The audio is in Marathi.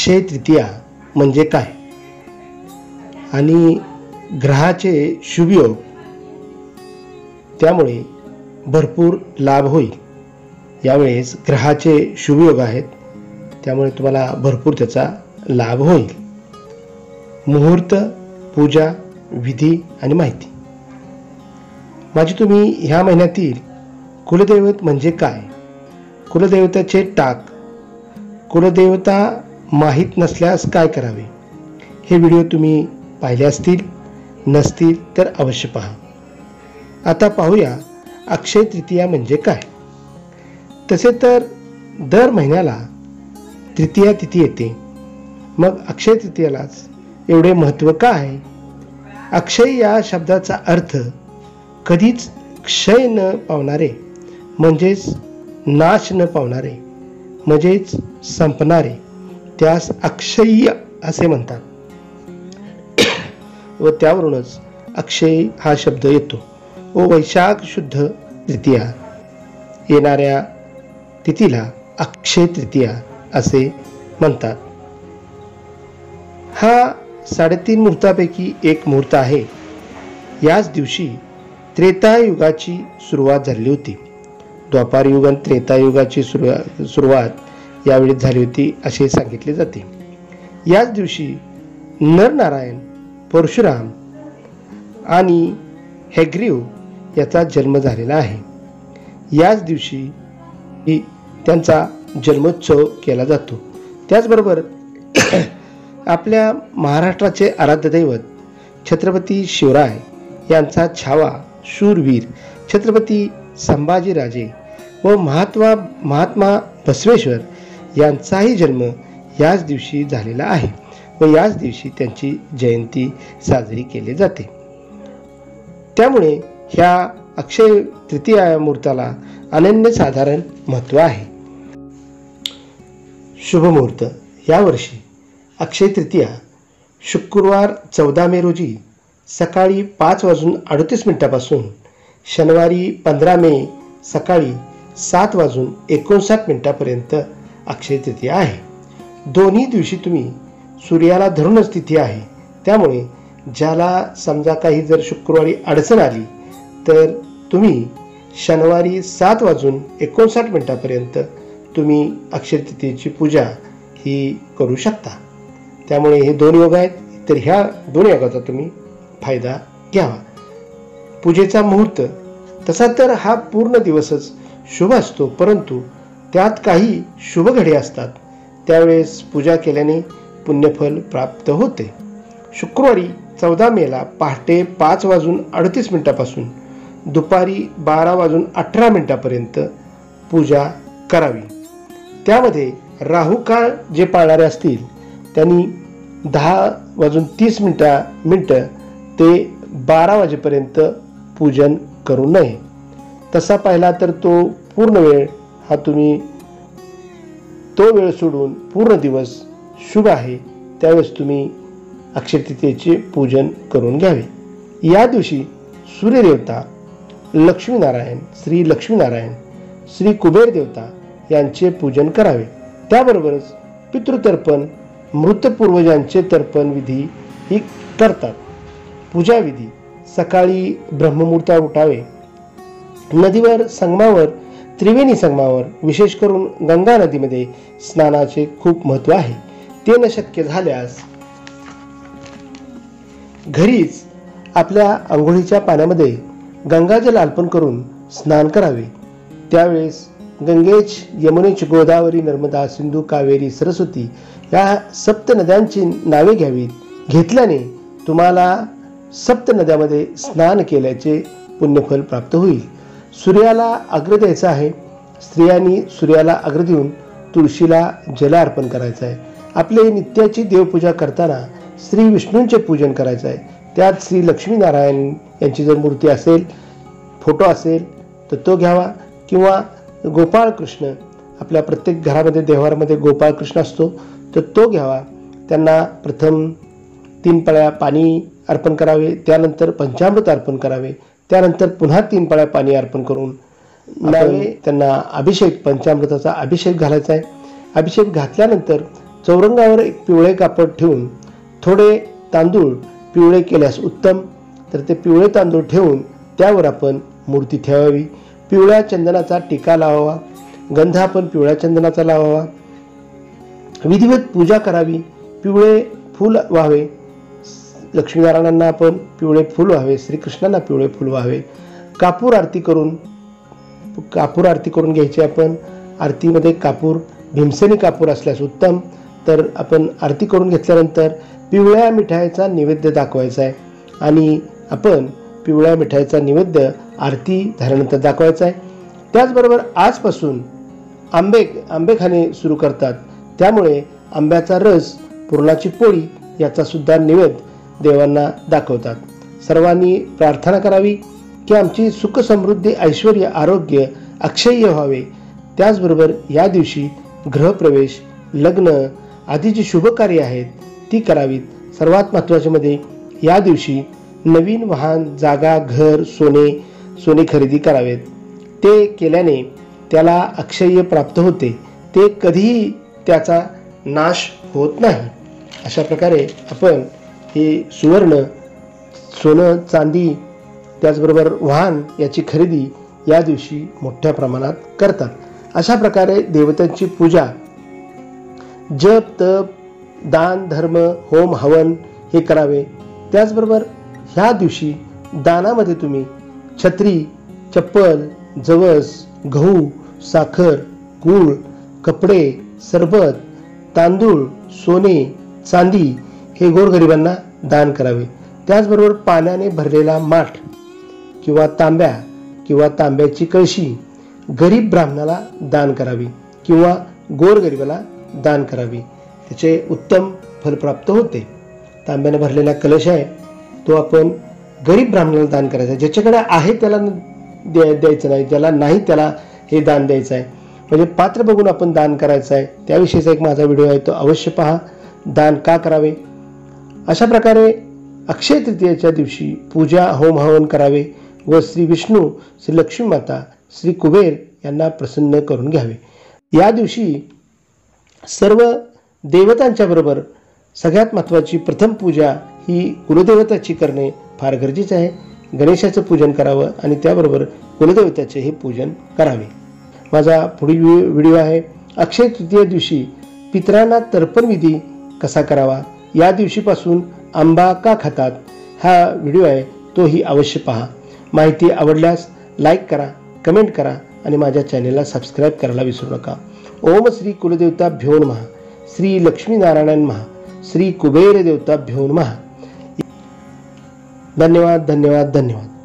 अक्षय तृतीया म्हणजे काय आणि ग्रहाचे शुभयोग, त्यामुळे भरपूर लाभ होईल। यावेळेस ग्रहाचे शुभयोग आहेत, त्यामुळे तुम्हाला भरपूर त्याचा लाभ होईल। मुहूर्त, पूजा, विधी आणि माहिती। माझी तुम्ही ह्या महिन्यातील कुलदैवत म्हणजे काय, कुलदैवताचे टाक, कुलदेवता माहीत नसल्यास काय करावे, हे व्हिडिओ तुम्ही पाहिले असतील, नसतील तर अवश्य पहा। आता पाहूया अक्षय तृतीया म्हणजे काय। तसे तर दर महिन्याला तृतीया तिथी येते, मग अक्षय तृतीयालाच एवढे महत्त्व का आहे? अक्षय या शब्दाचा अर्थ कधीच क्षय न पावणारे, म्हणजेच नाश न पावणारे, म्हणजेच संपणारे, त्यास अक्षय्य असे म्हणतात व त्यावरूनच अक्षय हा शब्द येतो व वैशाख शुद्ध तृतीया येणाऱ्या तिथीला अक्षय तृतीया असे म्हणतात। हा 3.5 मुहूर्तापैकी एक मुहूर्त आहे। याच दिवशी त्रेतायुगाची सुरुवात झाली होती। द्वापार युग आणि त्रेतायुगाची सुरुवात यावेळी झाली होती असे सांगितले जाते। याच दिवशी नरनारायण, परशुराम आणि हयग्रीव याचा जन्म झालेला आहे। याच दिवशी त्यांचा जन्मोत्सव केला जातो। त्याचबरोबर आपल्या महाराष्ट्राचे आराध्य दैवत छत्रपती शिवराय यांचा छावा शूरवीर छत्रपती संभाजीराजे व महात्मा बसवेश्वर यांचाही जन्म याच दिवशी झालेला आहे व याच दिवशी त्यांची जयंती साजरी केली जाते। त्यामुळे ह्या अक्षय तृतीया मुहूर्ताला अनन्यसाधारण महत्त्व आहे। शुभ मुहूर्त। यावर्षी अक्षय तृतीया शुक्रवार 14 मे रोजी सकाळी 5:38 शनिवारी 15 मे सकाळी 7:59 अक्षय तृतीया आहे। दोन्ही दिवशी तुम्ही सूर्याला धरूनच तिथी आहे, त्यामुळे ज्याला समजा काही जर शुक्रवारी अडचण आली तर तुम्ही शनिवारी 7:59 तुम्ही अक्षय तृतीयेची पूजा ही करू शकता। त्यामुळे हे दोन योग आहेत, तर ह्या दोन योगाचा तुम्ही फायदा घ्यावा। पूजेचा मुहूर्त तसा तर हा पूर्ण दिवसच शुभ असतो, परंतु त्यात काही शुभ घडी असतात, त्यावेळेस पूजा केल्याने पुण्यफल प्राप्त होते। शुक्रवारी 14 मेला पहाटे 5:38 दुपारी 12:18 पूजा करावी। त्यामध्ये राहू काळ जे पाळणारे असतील त्यांनी 10:30 ते 12 वाजेपर्यंत पूजन करू नये। तसा पाहिला तर तो पूर्ण वेळ हा तुम्ही तो वेळ सोडून पूर्ण दिवस शुभ आहे, त्यावेळेस तुम्ही अक्षय तृतीयेचे पूजन करून घ्यावे। या दिवशी सूर्यदेवता, लक्ष्मीनारायण, श्री लक्ष्मीनारायण, श्री कुबेर देवता यांचे पूजन करावे। त्याबरोबरच पितृतर्पण, मृत पूर्वजांचे तर्पण विधी ही करतात। पूजा विधी सकाळी ब्रह्ममुहूर्तात उठावे। नदीवर, संगमावर, त्रिवेणी संगमावर, विशेष करून गंगा नदीमध्ये स्नानाचे खूप महत्त्व आहे। ते न शक्य झाल्यास घरीच आपल्या अंघोळीच्या पाण्यामध्ये गंगाजल अर्पण करून स्नान करावे। त्यावेळेस गंगेच, यमुनेच, गोदावरी, नर्मदा, सिंधू, कावेरी, सरस्वती या सप्त नद्यांची नावे घ्यावीत। घेतल्याने तुम्हाला सप्त नद्यामध्ये स्नान केल्याचे पुण्यफल प्राप्त होईल। सूर्याला अग्र द्यायचा आहे। स्त्रियांनी सूर्याला अग्र देऊन तुळशीला जल अर्पण करायचं आहे। आपले नित्याची देवपूजा करताना श्री विष्णूंचे पूजन करायचं आहे। त्यात श्री लक्ष्मीनारायण यांची जर मूर्ती असेल, फोटो असेल तर तो घ्यावा, किंवा गोपाळ कृष्ण, आपल्या प्रत्येक घरामध्ये देवारामध्ये गोपाळ कृष्ण असतो तर तो घ्यावा। त्यांना प्रथम 3 पळ्या पाणी अर्पण करावे, त्यानंतर पंचामृत अर्पण करावे, त्यानंतर पुन्हा 3 पळ्या पाणी अर्पण करून त्यांना अभिषेक, पंचामृताचा अभिषेक घालायचा आहे। अभिषेक घातल्यानंतर चौरंगावर एक पिवळे कापड ठेवून थोडे तांदूळ पिवळे केल्यास उत्तम. तर ते पिवळे तांदूळ ठेवून त्यावर आपण मूर्ती ठेवावी. पिवळ्या चंदनाचा टिका लावावा. गंध आपण पिवळ्या चंदनाचा लावावा. विधिवत पूजा करावी. पिवळे फूल व्हावे. लक्ष्मीनारायणांना आपण पिवळे फूल व्हावे. श्रीकृष्णांना पिवळे फूल व्हावे. कापूर आरती करून घ्यायची आपण. आरतीमध्ये कापूर भीमसेनी कापूर असल्यास उत्तम. तर आपण आरती करून घेतल्यानंतर पिवळ्या मिठाईचा नैवेद्य दाखवायचा आहे आणि आपण पिवळ्या मिठाईचा नैवेद्य आरती झाल्यानंतर दाखवायचा आहे. त्याचबरोबर आजपासून आंबे खाणे सुरू करतात. त्यामुळे आंब्याचा रस, पुरणाची पोळी याचा सुद्धा नैवेद्य देवांना दाखवतात. सर्वांनी प्रार्थना करावी की आमची सुख समृद्धी ऐश्वर्य आरोग्य अक्षय्य व्हावे. त्याचबरोबर या दिवशी गृहप्रवेश, लग्न आदी जी शुभ कार्य आहेत ती करावीत. सर्वात महत्त्वाचे मध्ये या दिवशी नवीन वाहन, जागा, घर, सोने खरेदी करावेत. ते केल्याने त्याला अक्षय्य प्राप्त होते. ते कधीही त्याचा नाश होत नाही. अशा प्रकारे आपण हे सुवर्ण, सोनं, चांदी त्याचबरोबर वाहन याची खरेदी या दिवशी मोठ्या प्रमाणात करतात. अशा प्रकारे देवतांची पूजा, जप, तप, दान, धर्म, होम, हवन हे करावे. त्याचबरोबर ह्या दिवशी दानामध्ये तुम्ही छत्री, चप्पल, जवस, गहू, साखर, गूळ, कपडे, सरबत, तांदूळ, सोने, चांदी हे गोरगरिबांना दान करावे. त्याचबरोबर पाण्याने भरलेला माठ किंवा तांब्याची कळशी गरीब ब्राह्मणाला दान करावी किंवा गोरगरिबाला दान करावी. त्याचे उत्तम फल प्राप्त होते. तांब्याने भरलेला कलश आहे तो आपण गरीब ब्राह्मणाला दान करायचा. ज्याच्याकडे आहे त्याला द्यायचं नाही, ज्याला नाही त्याला हे दान द्यायचं आहे. म्हणजे पात्र बघून आपण दान करायचं आहे. त्याविषयीचा एक माझा व्हिडिओ आहे, तो अवश्य पहा. दान का करावे. अशा प्रकारे अक्षय तृतीयेच्या दिवशी पूजा, होम, हवन करावे व श्री विष्णू, श्री लक्ष्मी माता, श्री कुबेर यांना प्रसन्न करून घ्यावे. या दिवशी सर्व देवतांच्या बरोबर सगळ्यात महत्त्वाची प्रथम पूजा ही कुलदेवताची करणे फार गरजेचे आहे. गणेशाचं पूजन करावं आणि त्याबरोबर कुलदेवताचे हे पूजन करावे. माझा पुढील व्हिडिओ आहे अक्षय तृतीय दिवशी पितरांना तर्पण विधी कसा करावा. या दिवशीपासून आंबा का खातात हा व्हिडिओ आहे, तोही अवश्य पहा. माहिती आवडल्यास लाईक करा, कमेंट करा आणि माझ्या चॅनेलला सबस्क्राईब करायला विसरू नका. ओम श्री कुलदेवताभ्यो नमः. श्री लक्ष्मीनारायण नमः. श्री कुबेर देवताभ्यो नमः. धन्यवाद.